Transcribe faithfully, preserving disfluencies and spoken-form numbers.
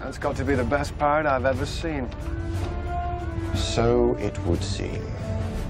That's got to be the best part I've ever seen. So it would seem.